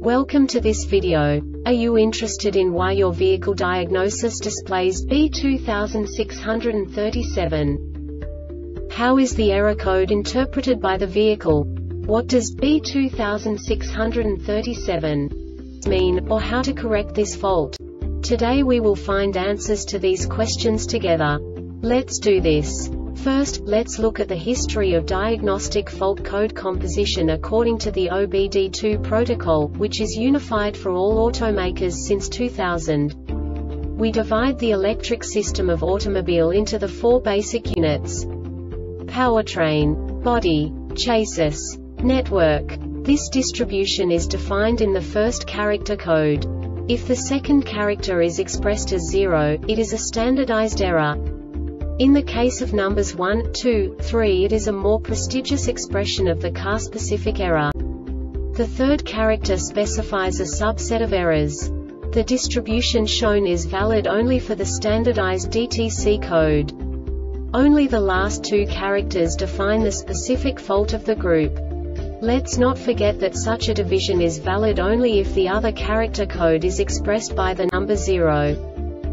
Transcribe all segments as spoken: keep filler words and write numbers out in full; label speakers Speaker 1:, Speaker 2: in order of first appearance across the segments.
Speaker 1: Welcome to this video. Are you interested in why your vehicle diagnosis displays B two six three seven? How is the error code interpreted by the vehicle? What does B two six three seven mean, or how to correct this fault? Today we will find answers to these questions together. Let's do this. First, let's look at the history of diagnostic fault code composition according to the O B D two protocol, which is unified for all automakers since two thousand. We divide the electric system of automobile into the four basic units: powertrain, body, chassis, network. This distribution is defined in the first character code. If the second character is expressed as zero, it is a standardized error. In the case of numbers one, two, three, it is a more prestigious expression of the car-specific error. The third character specifies a subset of errors. The distribution shown is valid only for the standardized D T C code. Only the last two characters define the specific fault of the group. Let's not forget that such a division is valid only if the other character code is expressed by the number zero.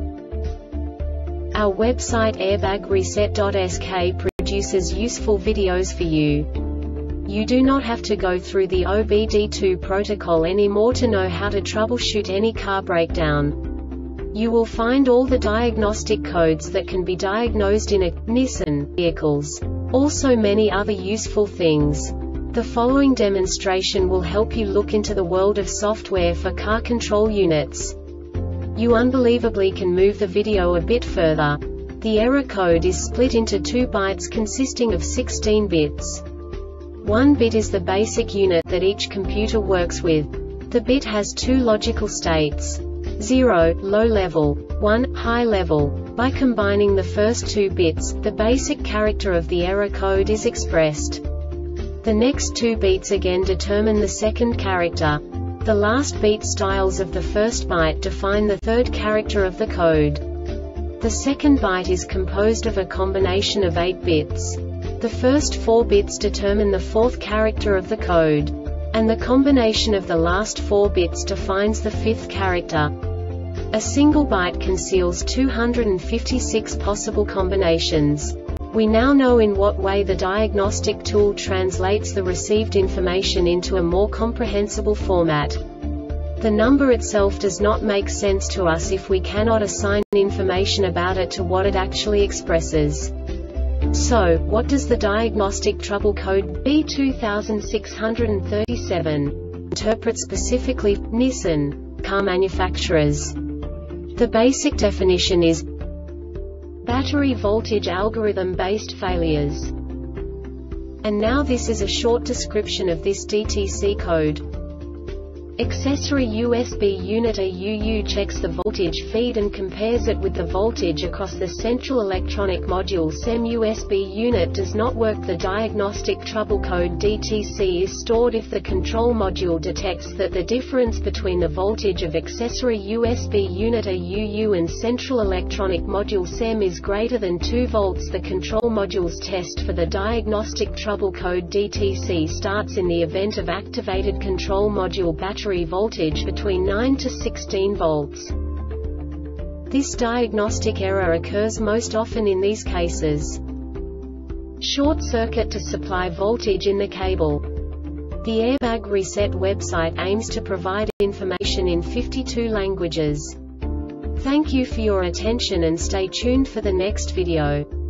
Speaker 1: Our website airbag reset dot S K produces useful videos for you. You do not have to go through the O B D two protocol anymore to know how to troubleshoot any car breakdown. You will find all the diagnostic codes that can be diagnosed in a Nissan vehicles. Also many other useful things. The following demonstration will help you look into the world of software for car control units. You unbelievably can move the video a bit further. The error code is split into two bytes consisting of sixteen bits. One bit is the basic unit that each computer works with. The bit has two logical states: zero, low level, one, high level. By combining the first two bits, the basic character of the error code is expressed. The next two beats again determine the second character. The last beat styles of the first byte define the third character of the code. The second byte is composed of a combination of eight bits. The first four bits determine the fourth character of the code. And the combination of the last four bits defines the fifth character. A single byte conceals two hundred fifty-six possible combinations. We now know in what way the diagnostic tool translates the received information into a more comprehensible format. The number itself does not make sense to us if we cannot assign information about it to what it actually expresses. So, what does the diagnostic trouble code B two six three seven interpret specifically for Nissan car manufacturers? The basic definition is battery voltage algorithm-based failures. And now this is a short description of this D T C code. Accessory U S B unit A U U checks the voltage feed and compares it with the voltage across the central electronic module. S E M U S B unit does not work. The diagnostic trouble code D T C is stored if the control module detects that the difference between the voltage of accessory U S B unit A U U and central electronic module S E M is greater than two volts. The control module's test for the diagnostic trouble code D T C starts in the event of activated control module battery voltage between nine to sixteen volts. This diagnostic error occurs most often in these cases: short circuit to supply voltage in the cable. The Airbag Reset website aims to provide information in fifty-two languages. Thank you for your attention and stay tuned for the next video.